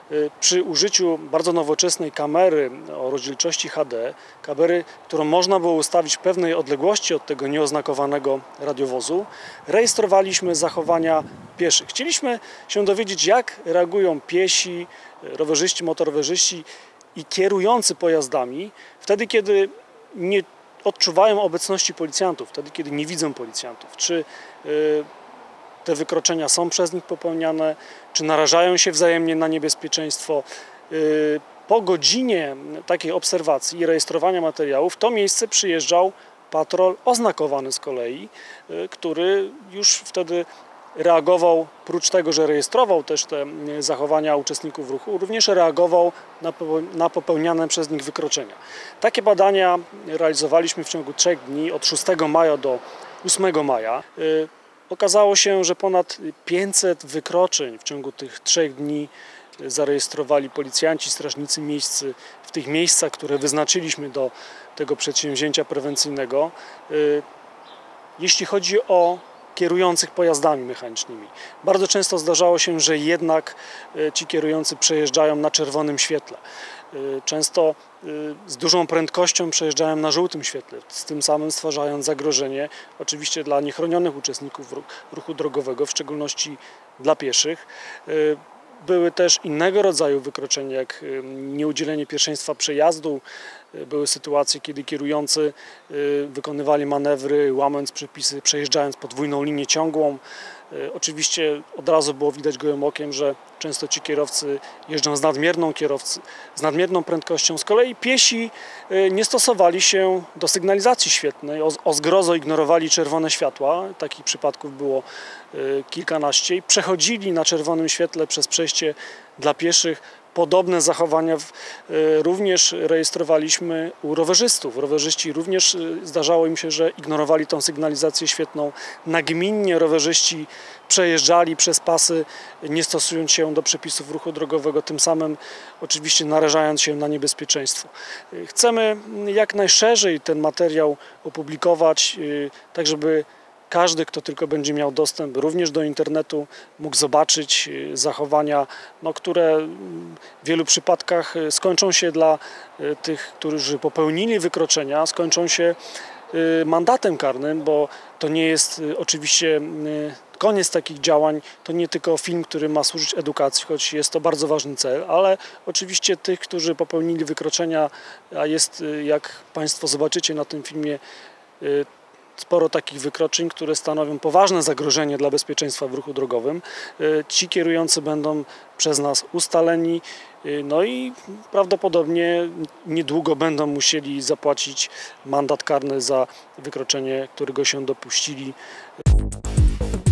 przy użyciu bardzo nowoczesnej kamery o rozdzielczości HD, kamery, którą można było ustawić w pewnej odległości od tego nieoznakowanego radiowozu, rejestrowaliśmy zachowania pieszych. Chcieliśmy się dowiedzieć, jak reagują piesi, rowerzyści, motorowerzyści i kierujący pojazdami wtedy, kiedy nie odczuwają obecności policjantów, wtedy, kiedy nie widzą policjantów. Czy te wykroczenia są przez nich popełniane, czy narażają się wzajemnie na niebezpieczeństwo. Po godzinie takiej obserwacji i rejestrowania materiałów w to miejsce przyjeżdżał patrol oznakowany z kolei, który już wtedy reagował, prócz tego, że rejestrował też te zachowania uczestników ruchu, również reagował na popełniane przez nich wykroczenia. Takie badania realizowaliśmy w ciągu 3 dni, od 6 maja do 8 maja. Okazało się, że ponad 500 wykroczeń w ciągu tych 3 dni zarejestrowali policjanci, strażnicy miejscy w tych miejscach, które wyznaczyliśmy do tego przedsięwzięcia prewencyjnego. Jeśli chodzi o kierujących pojazdami mechanicznymi, bardzo często zdarzało się, że jednak ci kierujący przejeżdżają na czerwonym świetle. Często z dużą prędkością przejeżdżają na żółtym świetle, z tym samym stwarzając zagrożenie oczywiście dla niechronionych uczestników ruchu drogowego, w szczególności dla pieszych. Były też innego rodzaju wykroczenia, jak nieudzielenie pierwszeństwa przejazdu. Były sytuacje, kiedy kierujący wykonywali manewry, łamiąc przepisy, przejeżdżając podwójną linię ciągłą. Oczywiście od razu było widać gołym okiem, że często ci kierowcy jeżdżą z nadmierną prędkością. Z kolei piesi nie stosowali się do sygnalizacji świetlnej, o zgrozo ignorowali czerwone światła. Takich przypadków było kilkanaście i przechodzili na czerwonym świetle przez przejście dla pieszych. Podobne zachowania również rejestrowaliśmy u rowerzystów. Rowerzyści również zdarzało im się, że ignorowali tą sygnalizację świetlną. Nagminnie rowerzyści przejeżdżali przez pasy, nie stosując się do przepisów ruchu drogowego, tym samym oczywiście narażając się na niebezpieczeństwo. Chcemy jak najszerzej ten materiał opublikować, tak żeby każdy, kto tylko będzie miał dostęp również do internetu, mógł zobaczyć zachowania, które w wielu przypadkach skończą się dla tych, którzy popełnili wykroczenia, skończą się mandatem karnym, bo to nie jest oczywiście koniec takich działań, to nie tylko film, który ma służyć edukacji, choć jest to bardzo ważny cel, ale oczywiście tych, którzy popełnili wykroczenia, a jest, jak Państwo zobaczycie na tym filmie, sporo takich wykroczeń, które stanowią poważne zagrożenie dla bezpieczeństwa w ruchu drogowym. Ci kierujący będą przez nas ustaleni, i prawdopodobnie niedługo będą musieli zapłacić mandat karny za wykroczenie, którego się dopuścili.